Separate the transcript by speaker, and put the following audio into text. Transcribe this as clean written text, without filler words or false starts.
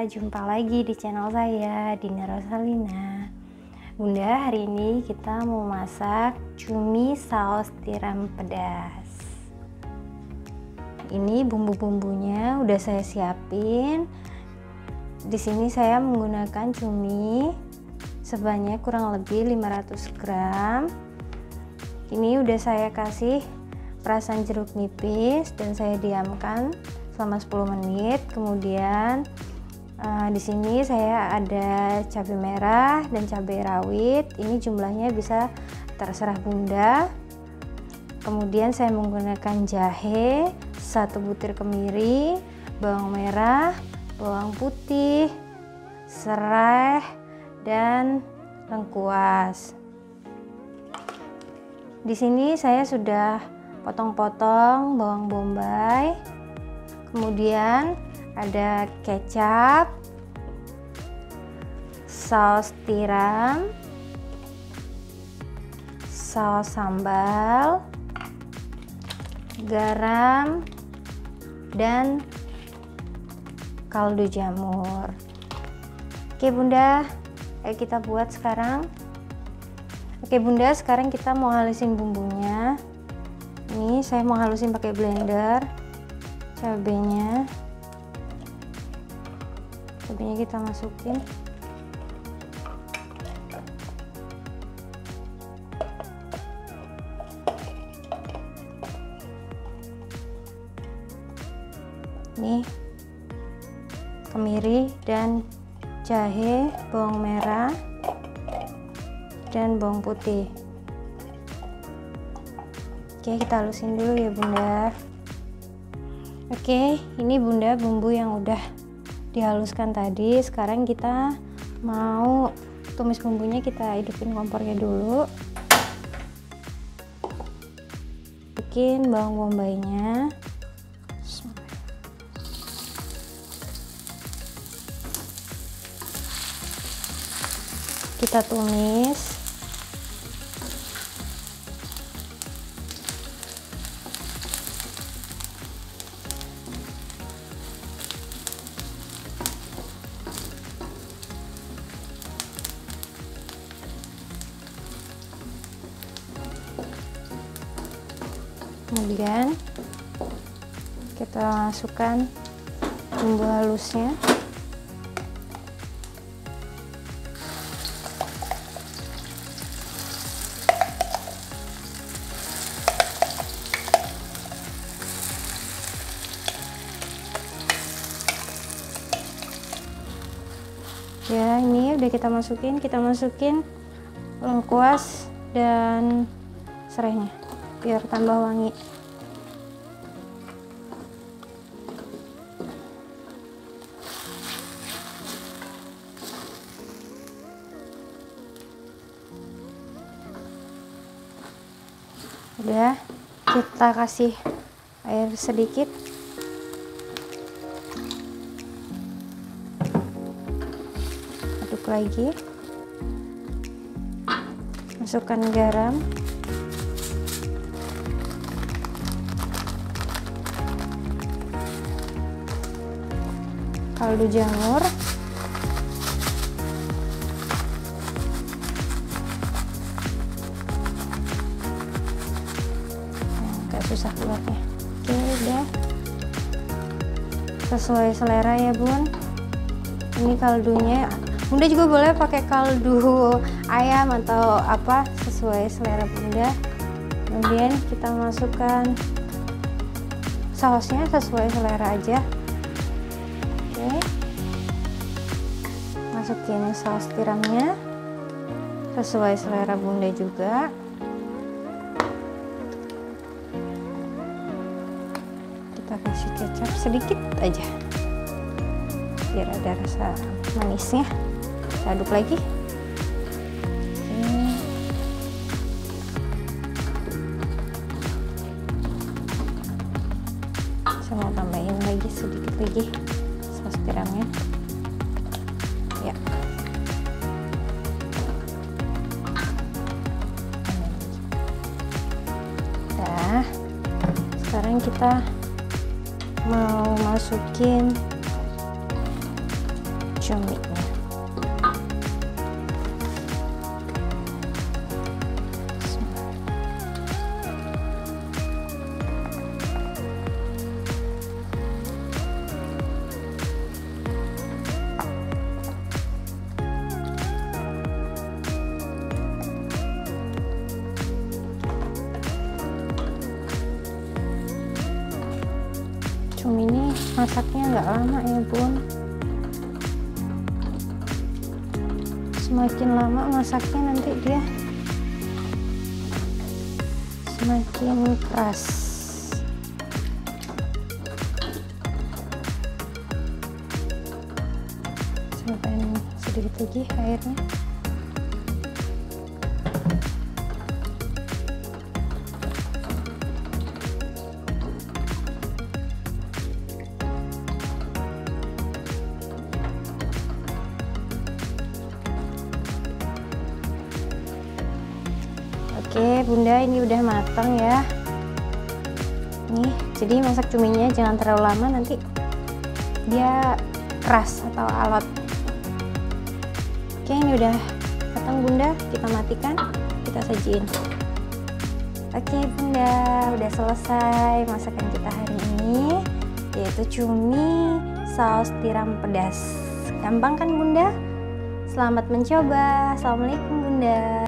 Speaker 1: jumpa lagi di channel saya, Dina Rosalina. Bunda, hari ini kita mau masak cumi saus tiram pedas. Ini bumbu-bumbunya udah saya siapin. Di sini saya menggunakan cumi sebanyak kurang lebih 500 gram. Ini udah saya kasih perasan jeruk nipis dan saya diamkan selama 10 menit. Kemudian di sini saya ada cabai merah dan cabai rawit. Ini jumlahnya bisa terserah Bunda. Kemudian saya menggunakan jahe, 1 butir kemiri, bawang merah, bawang putih, serai, dan lengkuas. Di sini saya sudah potong-potong bawang bombay. Kemudian ada kecap, saus tiram, saus sambal, garam, dan kaldu jamur. Oke Bunda, ayo kita buat sekarang. Oke Bunda, sekarang kita mau halusin bumbunya. Ini saya mau halusin pakai blender. Cabenya kita masukin. Ini kemiri dan jahe, bawang merah dan bawang putih. Oke, kita halusin dulu ya Bunda. Oke, ini Bunda bumbu yang udah dihaluskan tadi. Sekarang kita mau tumis bumbunya, kita hidupin kompornya dulu. Bikin bawang bombaynya. Kita tumis. Kemudian kita masukkan bumbu halusnya. Ya, ini udah kita masukin lengkuas dan serainya biar tambah wangi. Udah, kita kasih air sedikit. Aduk lagi. Masukkan garam. Kaldu jamur. Agak susah keluarnya. Oke, udah. Sesuai selera ya Bun. Ini kaldunya. Bunda juga boleh pakai kaldu ayam atau apa, sesuai selera Bunda. Kemudian kita masukkan sausnya sesuai selera aja. Oke, masukin saus tiramnya sesuai selera Bunda juga. Kita kasih kecap sedikit aja biar ada rasa manisnya. Kita aduk lagi. Saya mau tambahin lagi sedikit lagi saus tiramnya. Ya. Nah, sekarang kita mau masukin cuminya. Cumi ini masaknya nggak lama ya bun, semakin lama masaknya nanti dia semakin keras. Sampai sedikit lagi airnya. Oke bunda, ini udah matang ya. Nih, jadi masak cuminya jangan terlalu lama, nanti dia keras atau alot. Oke, ini udah matang bunda, kita matikan, kita sajiin. Oke bunda, udah selesai masakan kita hari ini, yaitu cumi saus tiram pedas. Gampang kan bunda? Selamat mencoba. Assalamualaikum bunda.